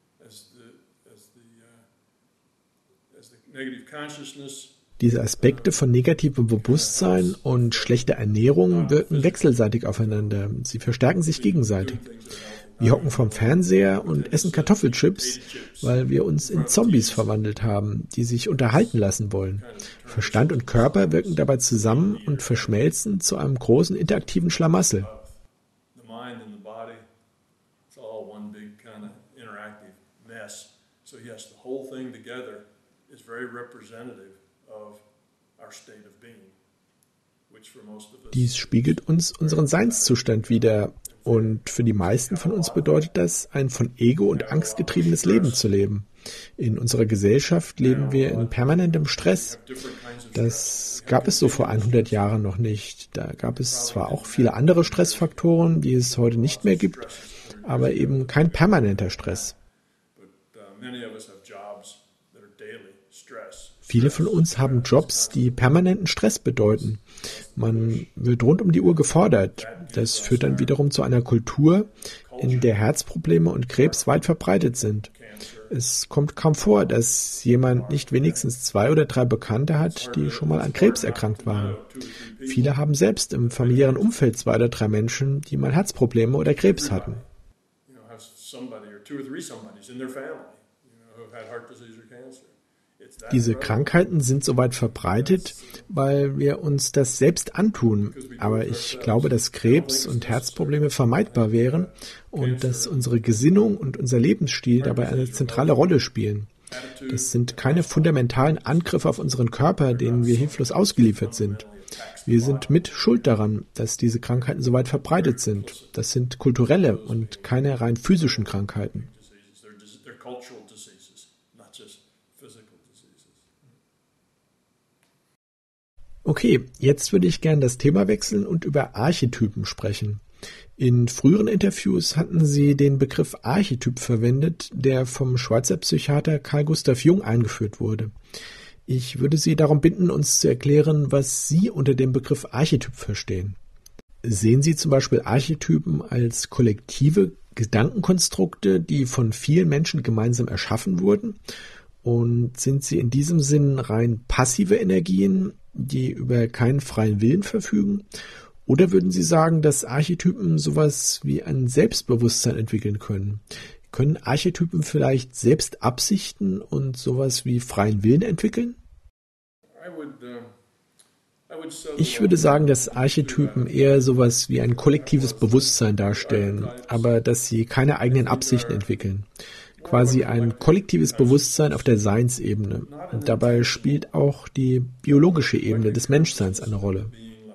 Diese Aspekte von negativem Bewusstsein und schlechter Ernährung wirken wechselseitig aufeinander. Sie verstärken sich gegenseitig. Wir hocken vorm Fernseher und essen Kartoffelchips, weil wir uns in Zombies verwandelt haben, die sich unterhalten lassen wollen. Verstand und Körper wirken dabei zusammen und verschmelzen zu einem großen interaktiven Schlamassel. Dies spiegelt uns unseren Seinszustand wider. Und für die meisten von uns bedeutet das, ein von Ego und Angst getriebenes Leben zu leben. In unserer Gesellschaft leben wir in permanentem Stress. Das gab es so vor hundert Jahren noch nicht. Da gab es zwar auch viele andere Stressfaktoren, die es heute nicht mehr gibt, aber eben kein permanenter Stress. Viele von uns haben Jobs, die permanenten Stress bedeuten. Man wird rund um die Uhr gefordert. Das führt dann wiederum zu einer Kultur, in der Herzprobleme und Krebs weit verbreitet sind. Es kommt kaum vor, dass jemand nicht wenigstens zwei oder drei Bekannte hat, die schon mal an Krebs erkrankt waren. Viele haben selbst im familiären Umfeld zwei oder drei Menschen, die mal Herzprobleme oder Krebs hatten. Diese Krankheiten sind so weit verbreitet, weil wir uns das selbst antun. Aber ich glaube, dass Krebs und Herzprobleme vermeidbar wären und dass unsere Gesinnung und unser Lebensstil dabei eine zentrale Rolle spielen. Das sind keine fundamentalen Angriffe auf unseren Körper, denen wir hilflos ausgeliefert sind. Wir sind mit schuld daran, dass diese Krankheiten so weit verbreitet sind. Das sind kulturelle und keine rein physischen Krankheiten. Okay, jetzt würde ich gern das Thema wechseln und über Archetypen sprechen. In früheren Interviews hatten Sie den Begriff Archetyp verwendet, der vom Schweizer Psychiater Carl Gustav Jung eingeführt wurde. Ich würde Sie darum bitten, uns zu erklären, was Sie unter dem Begriff Archetyp verstehen. Sehen Sie zum Beispiel Archetypen als kollektive Gedankenkonstrukte, die von vielen Menschen gemeinsam erschaffen wurden? Und sind sie in diesem Sinn rein passive Energien, die über keinen freien Willen verfügen? Oder würden Sie sagen, dass Archetypen sowas wie ein Selbstbewusstsein entwickeln können? Können Archetypen vielleicht selbst Absichten und sowas wie freien Willen entwickeln? Ich würde sagen, dass Archetypen eher sowas wie ein kollektives Bewusstsein darstellen, aber dass sie keine eigenen Absichten entwickeln. Quasi ein kollektives Bewusstsein auf der Seinsebene. Und dabei spielt auch die biologische Ebene des Menschseins eine Rolle.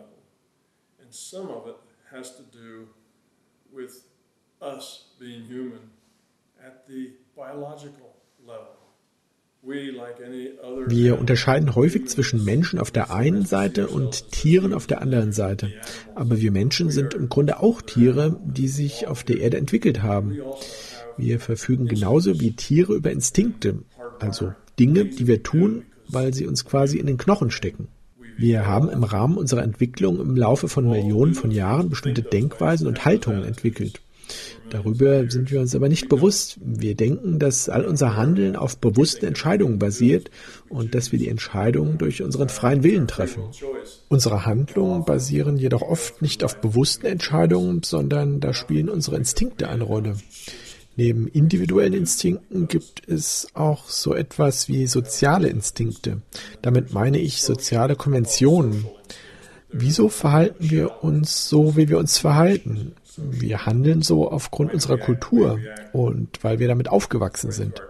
Wir unterscheiden häufig zwischen Menschen auf der einen Seite und Tieren auf der anderen Seite. Aber wir Menschen sind im Grunde auch Tiere, die sich auf der Erde entwickelt haben. Wir verfügen genauso wie Tiere über Instinkte, also Dinge, die wir tun, weil sie uns quasi in den Knochen stecken. Wir haben im Rahmen unserer Entwicklung im Laufe von Millionen von Jahren bestimmte Denkweisen und Haltungen entwickelt. Darüber sind wir uns aber nicht bewusst. Wir denken, dass all unser Handeln auf bewussten Entscheidungen basiert und dass wir die Entscheidungen durch unseren freien Willen treffen. Unsere Handlungen basieren jedoch oft nicht auf bewussten Entscheidungen, sondern da spielen unsere Instinkte eine Rolle. Neben individuellen Instinkten gibt es auch so etwas wie soziale Instinkte. Damit meine ich soziale Konventionen. Wieso verhalten wir uns so, wie wir uns verhalten? Wir handeln so aufgrund unserer Kultur und weil wir damit aufgewachsen sind.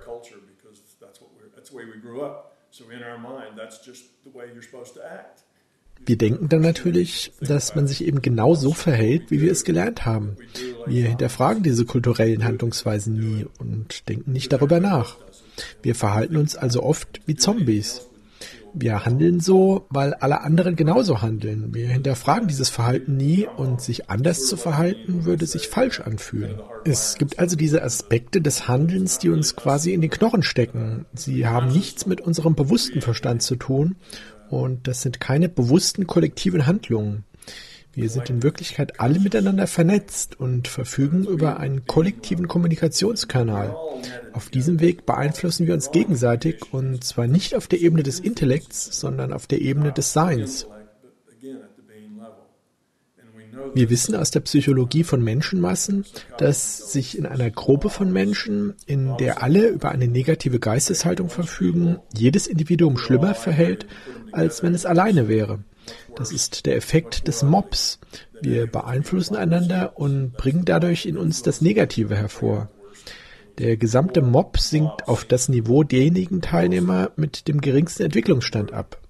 Wir denken dann natürlich, dass man sich eben genau so verhält, wie wir es gelernt haben. Wir hinterfragen diese kulturellen Handlungsweisen nie und denken nicht darüber nach. Wir verhalten uns also oft wie Zombies. Wir handeln so, weil alle anderen genauso handeln. Wir hinterfragen dieses Verhalten nie und sich anders zu verhalten, würde sich falsch anfühlen. Es gibt also diese Aspekte des Handelns, die uns quasi in den Knochen stecken. Sie haben nichts mit unserem bewussten Verstand zu tun und das sind keine bewussten kollektiven Handlungen. Wir sind in Wirklichkeit alle miteinander vernetzt und verfügen über einen kollektiven Kommunikationskanal. Auf diesem Weg beeinflussen wir uns gegenseitig und zwar nicht auf der Ebene des Intellekts, sondern auf der Ebene des Seins. Wir wissen aus der Psychologie von Menschenmassen, dass sich in einer Gruppe von Menschen, in der alle über eine negative Geisteshaltung verfügen, jedes Individuum schlimmer verhält, als wenn es alleine wäre. Das ist der Effekt des Mobs. Wir beeinflussen einander und bringen dadurch in uns das Negative hervor. Der gesamte Mob sinkt auf das Niveau derjenigen Teilnehmer mit dem geringsten Entwicklungsstand ab.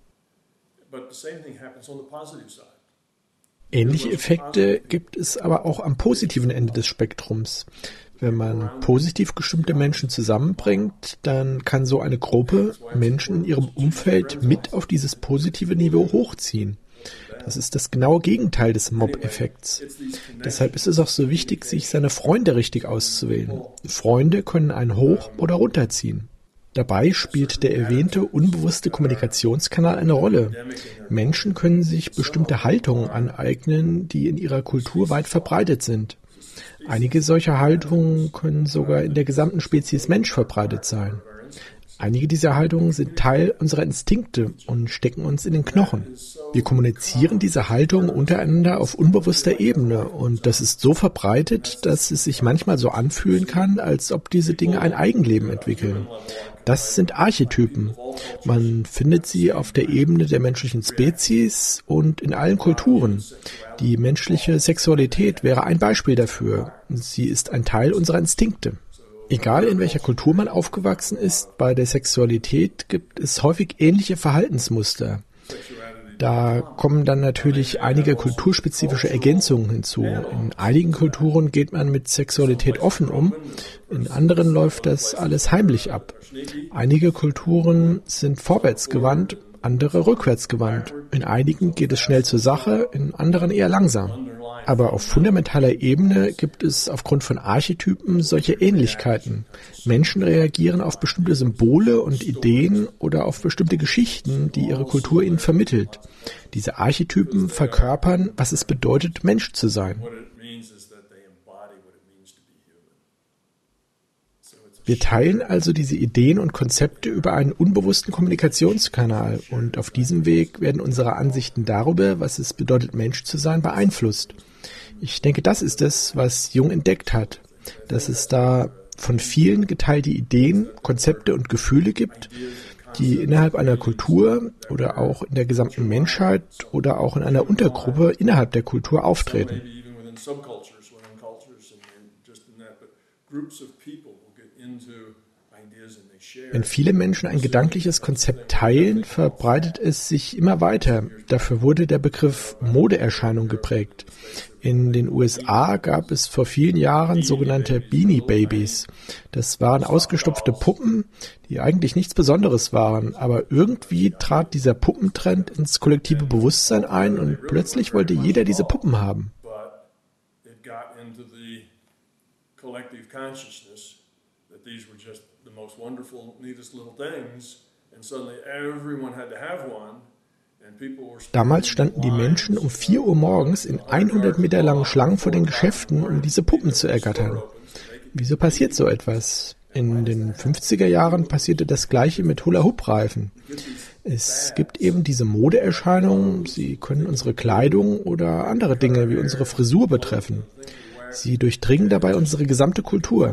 Ähnliche Effekte gibt es aber auch am positiven Ende des Spektrums. Wenn man positiv gestimmte Menschen zusammenbringt, dann kann so eine Gruppe Menschen in ihrem Umfeld mit auf dieses positive Niveau hochziehen. Das ist das genaue Gegenteil des Mob-Effekts. Deshalb ist es auch so wichtig, sich seine Freunde richtig auszuwählen. Freunde können einen hoch- oder runterziehen. Dabei spielt der erwähnte unbewusste Kommunikationskanal eine Rolle. Menschen können sich bestimmte Haltungen aneignen, die in ihrer Kultur weit verbreitet sind. Einige solcher Haltungen können sogar in der gesamten Spezies Mensch verbreitet sein. Einige dieser Haltungen sind Teil unserer Instinkte und stecken uns in den Knochen. Wir kommunizieren diese Haltungen untereinander auf unbewusster Ebene und das ist so verbreitet, dass es sich manchmal so anfühlen kann, als ob diese Dinge ein Eigenleben entwickeln. Das sind Archetypen. Man findet sie auf der Ebene der menschlichen Spezies und in allen Kulturen. Die menschliche Sexualität wäre ein Beispiel dafür. Sie ist ein Teil unserer Instinkte. Egal in welcher Kultur man aufgewachsen ist, bei der Sexualität gibt es häufig ähnliche Verhaltensmuster. Da kommen dann natürlich einige kulturspezifische Ergänzungen hinzu. In einigen Kulturen geht man mit Sexualität offen um, in anderen läuft das alles heimlich ab. Einige Kulturen sind vorwärtsgewandt, andere rückwärtsgewandt. In einigen geht es schnell zur Sache, in anderen eher langsam. Aber auf fundamentaler Ebene gibt es aufgrund von Archetypen solche Ähnlichkeiten. Menschen reagieren auf bestimmte Symbole und Ideen oder auf bestimmte Geschichten, die ihre Kultur ihnen vermittelt. Diese Archetypen verkörpern, was es bedeutet, Mensch zu sein. Wir teilen also diese Ideen und Konzepte über einen unbewussten Kommunikationskanal und auf diesem Weg werden unsere Ansichten darüber, was es bedeutet, Mensch zu sein, beeinflusst. Ich denke, das ist es, was Jung entdeckt hat, dass es da von vielen geteilte Ideen, Konzepte und Gefühle gibt, die innerhalb einer Kultur oder auch in der gesamten Menschheit oder auch in einer Untergruppe innerhalb der Kultur auftreten. Wenn viele Menschen ein gedankliches Konzept teilen, verbreitet es sich immer weiter. Dafür wurde der Begriff Modeerscheinung geprägt. In den U S A gab es vor vielen Jahren sogenannte Beanie Babies. Das waren ausgestopfte Puppen, die eigentlich nichts Besonderes waren. Aber irgendwie trat dieser Puppentrend ins kollektive Bewusstsein ein und plötzlich wollte jeder diese Puppen haben. Damals standen die Menschen um vier Uhr morgens in hundert Meter langen Schlangen vor den Geschäften, um diese Puppen zu ergattern. Wieso passiert so etwas? In den fünfziger Jahren passierte das Gleiche mit Hula-Hoop-Reifen. Es gibt eben diese Modeerscheinungen, sie können unsere Kleidung oder andere Dinge wie unsere Frisur betreffen. Sie durchdringen dabei unsere gesamte Kultur.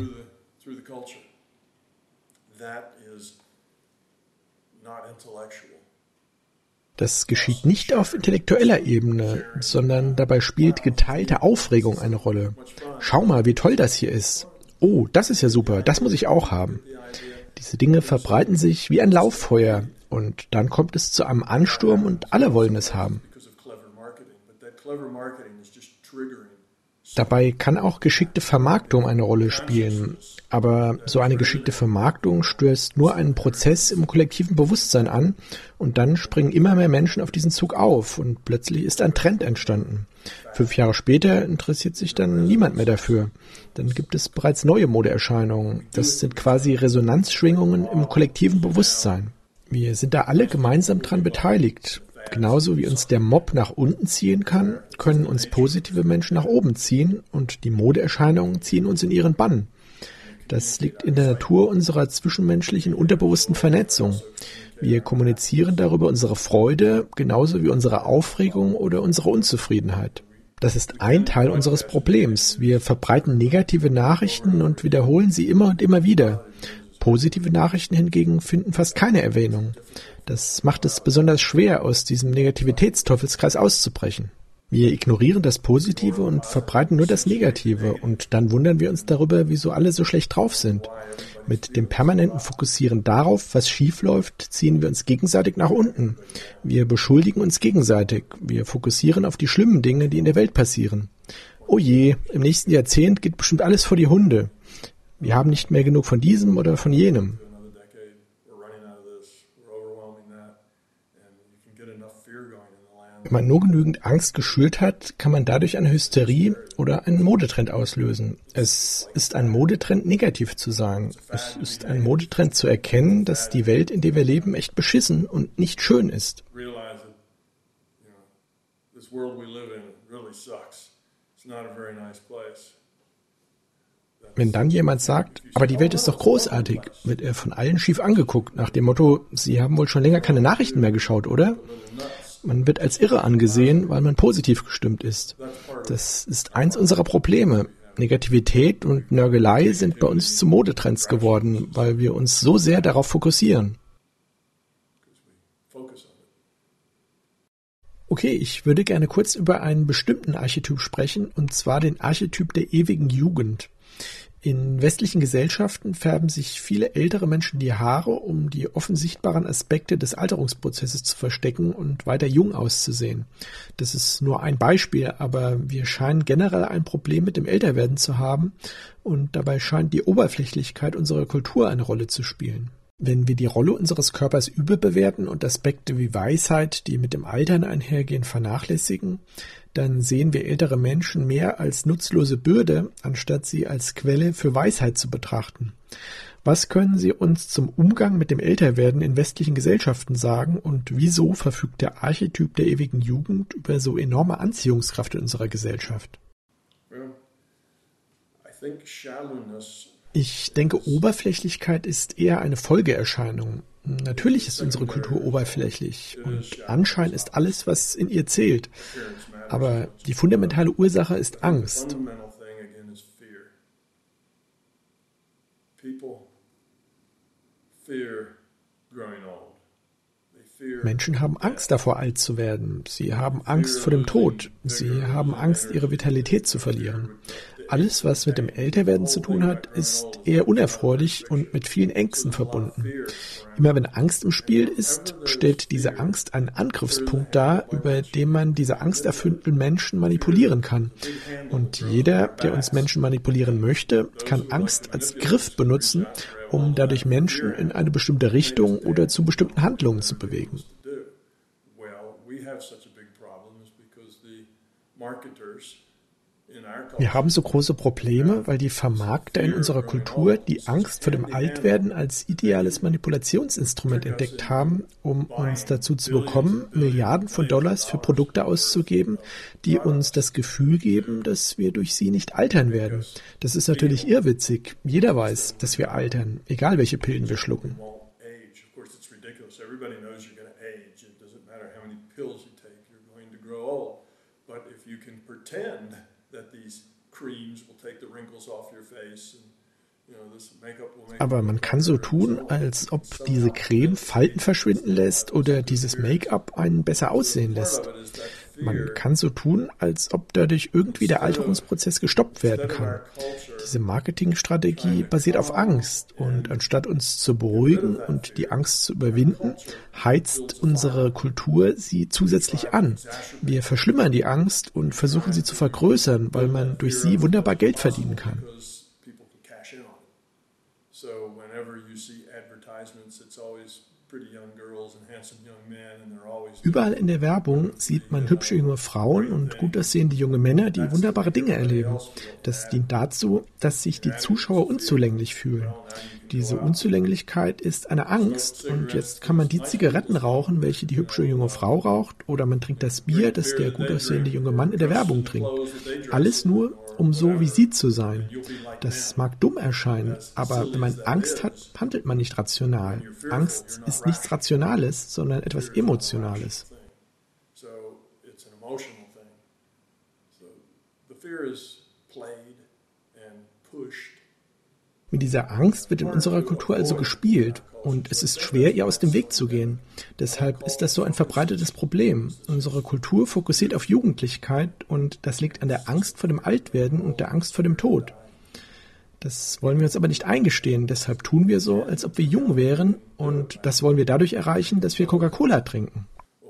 Das geschieht nicht auf intellektueller Ebene, sondern dabei spielt geteilte Aufregung eine Rolle. Schau mal, wie toll das hier ist. Oh, das ist ja super, das muss ich auch haben. Diese Dinge verbreiten sich wie ein Lauffeuer und dann kommt es zu einem Ansturm und alle wollen es haben. Dabei kann auch geschickte Vermarktung eine Rolle spielen. Aber so eine geschickte Vermarktung stößt nur einen Prozess im kollektiven Bewusstsein an und dann springen immer mehr Menschen auf diesen Zug auf und plötzlich ist ein Trend entstanden. Fünf Jahre später interessiert sich dann niemand mehr dafür. Dann gibt es bereits neue Modeerscheinungen. Das sind quasi Resonanzschwingungen im kollektiven Bewusstsein. Wir sind da alle gemeinsam dran beteiligt. Genauso wie uns der Mob nach unten ziehen kann, können uns positive Menschen nach oben ziehen und die Modeerscheinungen ziehen uns in ihren Bann. Das liegt in der Natur unserer zwischenmenschlichen unterbewussten Vernetzung. Wir kommunizieren darüber unsere Freude, genauso wie unsere Aufregung oder unsere Unzufriedenheit. Das ist ein Teil unseres Problems. Wir verbreiten negative Nachrichten und wiederholen sie immer und immer wieder. Positive Nachrichten hingegen finden fast keine Erwähnung. Das macht es besonders schwer, aus diesem Negativitätsteufelskreis auszubrechen. Wir ignorieren das Positive und verbreiten nur das Negative und dann wundern wir uns darüber, wieso alle so schlecht drauf sind. Mit dem permanenten Fokussieren darauf, was schief läuft, ziehen wir uns gegenseitig nach unten. Wir beschuldigen uns gegenseitig. Wir fokussieren auf die schlimmen Dinge, die in der Welt passieren. Oh je, im nächsten Jahrzehnt geht bestimmt alles vor die Hunde. Wir haben nicht mehr genug von diesem oder von jenem. Wenn man nur genügend Angst geschürt hat, kann man dadurch eine Hysterie oder einen Modetrend auslösen. Es ist ein Modetrend, negativ zu sein. Es ist ein Modetrend zu erkennen, dass die Welt, in der wir leben, echt beschissen und nicht schön ist. Wenn dann jemand sagt, aber die Welt ist doch großartig, wird er von allen schief angeguckt, nach dem Motto, Sie haben wohl schon länger keine Nachrichten mehr geschaut, oder? Man wird als irre angesehen, weil man positiv gestimmt ist. Das ist eins unserer Probleme. Negativität und Nörgelei sind bei uns zu Modetrends geworden, weil wir uns so sehr darauf fokussieren. Okay, ich würde gerne kurz über einen bestimmten Archetyp sprechen, und zwar den Archetyp der ewigen Jugend. In westlichen Gesellschaften färben sich viele ältere Menschen die Haare, um die offen sichtbaren Aspekte des Alterungsprozesses zu verstecken und weiter jung auszusehen. Das ist nur ein Beispiel, aber wir scheinen generell ein Problem mit dem Älterwerden zu haben und dabei scheint die Oberflächlichkeit unserer Kultur eine Rolle zu spielen. Wenn wir die Rolle unseres Körpers überbewerten und Aspekte wie Weisheit, die mit dem Altern einhergehen, vernachlässigen, dann sehen wir ältere Menschen mehr als nutzlose Bürde, anstatt sie als Quelle für Weisheit zu betrachten. Was können Sie uns zum Umgang mit dem Älterwerden in westlichen Gesellschaften sagen und wieso verfügt der Archetyp der ewigen Jugend über so enorme Anziehungskraft in unserer Gesellschaft? Well, I think shallowness. Ich denke, Oberflächlichkeit ist eher eine Folgeerscheinung. Natürlich ist unsere Kultur oberflächlich und Anschein ist alles, was in ihr zählt. Aber die fundamentale Ursache ist Angst. Menschen haben Angst davor, alt zu werden. Sie haben Angst vor dem Tod. Sie haben Angst, ihre Vitalität zu verlieren. Alles, was mit dem Älterwerden zu tun hat, ist eher unerfreulich und mit vielen Ängsten verbunden. Immer wenn Angst im Spiel ist, stellt diese Angst einen Angriffspunkt dar, über den man diese angsterfüllten Menschen manipulieren kann. Und jeder, der uns Menschen manipulieren möchte, kann Angst als Griff benutzen, um dadurch Menschen in eine bestimmte Richtung oder zu bestimmten Handlungen zu bewegen. Wir haben so große Probleme, weil die Vermarkter in unserer Kultur die Angst vor dem Altwerden als ideales Manipulationsinstrument entdeckt haben, um uns dazu zu bekommen, Milliarden von Dollars für Produkte auszugeben, die uns das Gefühl geben, dass wir durch sie nicht altern werden. Das ist natürlich irrwitzig. Jeder weiß, dass wir altern, egal welche Pillen wir schlucken. Aber man kann so tun, als ob diese Creme Falten verschwinden lässt oder dieses Make-up einen besser aussehen lässt. Man kann so tun, als ob dadurch irgendwie der Alterungsprozess gestoppt werden kann. Diese Marketingstrategie basiert auf Angst und anstatt uns zu beruhigen und die Angst zu überwinden, heizt unsere Kultur sie zusätzlich an. Wir verschlimmern die Angst und versuchen sie zu vergrößern, weil man durch sie wunderbar Geld verdienen kann. Überall in der Werbung sieht man hübsche junge Frauen und gut aussehende junge Männer, die wunderbare Dinge erleben. Das dient dazu, dass sich die Zuschauer unzulänglich fühlen. Diese Unzulänglichkeit ist eine Angst und jetzt kann man die Zigaretten rauchen, welche die hübsche junge Frau raucht, oder man trinkt das Bier, das der gut aussehende junge Mann in der Werbung trinkt. Alles nur, um so wie sie zu sein. Das mag dumm erscheinen, aber wenn man Angst hat, handelt man nicht rational. Angst ist nichts Rationales, sondern etwas Emotionales. Mit dieser Angst wird in unserer Kultur also gespielt und es ist schwer, ihr aus dem Weg zu gehen. Deshalb ist das so ein verbreitetes Problem. Unsere Kultur fokussiert auf Jugendlichkeit und das liegt an der Angst vor dem Altwerden und der Angst vor dem Tod. Das wollen wir uns aber nicht eingestehen, deshalb tun wir so, als ob wir jung wären und das wollen wir dadurch erreichen, dass wir Coca-Cola trinken.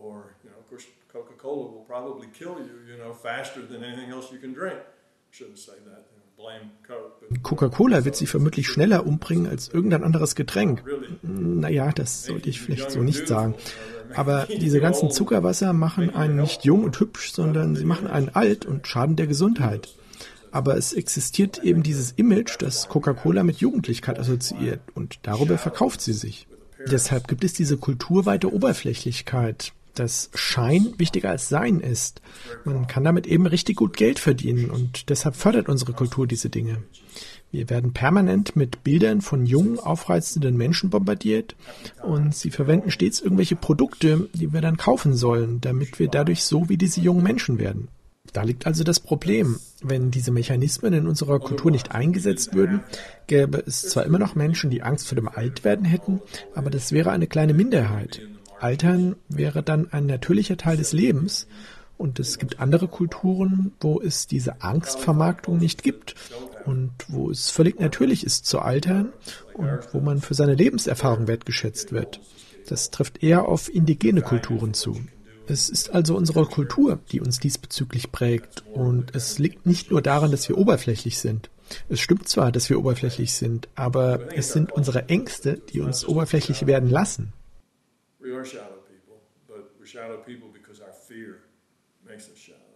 Coca-Cola wird sie vermutlich schneller umbringen als irgendein anderes Getränk. Naja, das sollte ich vielleicht so nicht sagen. Aber diese ganzen Zuckerwasser machen einen nicht jung und hübsch, sondern sie machen einen alt und schaden der Gesundheit. Aber es existiert eben dieses Image, das Coca-Cola mit Jugendlichkeit assoziiert und darüber verkauft sie sich. Deshalb gibt es diese kulturweite Oberflächlichkeit, dass Schein wichtiger als Sein ist. Man kann damit eben richtig gut Geld verdienen und deshalb fördert unsere Kultur diese Dinge. Wir werden permanent mit Bildern von jungen, aufreizenden Menschen bombardiert und sie verwenden stets irgendwelche Produkte, die wir dann kaufen sollen, damit wir dadurch so wie diese jungen Menschen werden. Da liegt also das Problem. Wenn diese Mechanismen in unserer Kultur nicht eingesetzt würden, gäbe es zwar immer noch Menschen, die Angst vor dem Altwerden hätten, aber das wäre eine kleine Minderheit. Altern wäre dann ein natürlicher Teil des Lebens und es gibt andere Kulturen, wo es diese Angstvermarktung nicht gibt und wo es völlig natürlich ist zu altern und wo man für seine Lebenserfahrung wertgeschätzt wird. Das trifft eher auf indigene Kulturen zu. Es ist also unsere Kultur, die uns diesbezüglich prägt, und es liegt nicht nur daran, dass wir oberflächlich sind. Es stimmt zwar, dass wir oberflächlich sind, aber es sind unsere Ängste, die uns oberflächlich werden lassen. We are shallow people, but we're shallow people because our fear makes us shallow.